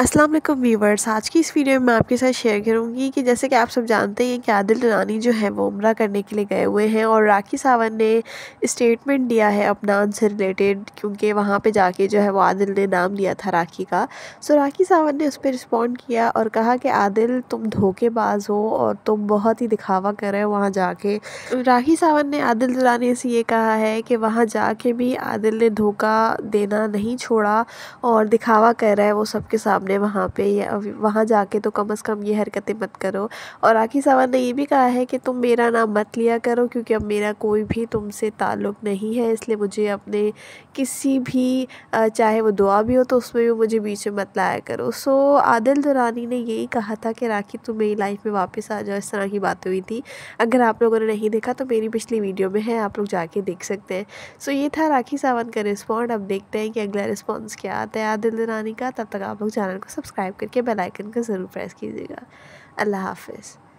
अस्सलाम वालेकुम व्यूवर्स। आज की इस वीडियो में मैं आपके साथ शेयर करूंगी कि जैसे कि आप सब जानते हैं कि आदिल रानी जो है वो उम्रा करने के लिए गए हुए हैं और राखी सावंत ने स्टेटमेंट दिया है अपना उनसे रिलेटेड, क्योंकि वहाँ पे जाके जो है वो आदिल ने नाम लिया था राखी का। सो राखी सावंत ने उस पर रिस्पॉन्ड किया और कहा कि आदिल तुम धोखेबाज हो और तुम बहुत ही दिखावा कर रहे हो वहाँ जाके। राखी सावंत ने आदिल रानी से ये कहा है कि वहाँ जाके भी आदिल ने धोखा देना नहीं छोड़ा और दिखावा कर रहा है वो सबके सामने वहाँ पे। या वहाँ जाके तो कम से कम ये हरकतें मत करो। और राखी सावंत ने ये भी कहा है कि तुम मेरा नाम मत लिया करो, क्योंकि अब मेरा कोई भी तुमसे ताल्लुक़ नहीं है, इसलिए मुझे अपने किसी भी चाहे वो दुआ भी हो तो उसमें भी मुझे बीच में मत लाया करो। सो आदिल दुरानी ने यही कहा था कि राखी तुम मेरी लाइफ में वापस आ जाओ, इस तरह की बातें हुई थी। अगर आप लोगों ने नहीं देखा तो मेरी पिछली वीडियो में है, आप लोग जाके देख सकते हैं। सो ये था राखी सावंत का रिस्पॉन्ड। अब देखते हैं कि अगला रिस्पॉन्स क्या आता है आदिल दुरानी का। तब तक आप लोग चैनल को सब्सक्राइब करके बेल आइकन को ज़रूर प्रेस कीजिएगा। अल्लाह हाफ़िज़।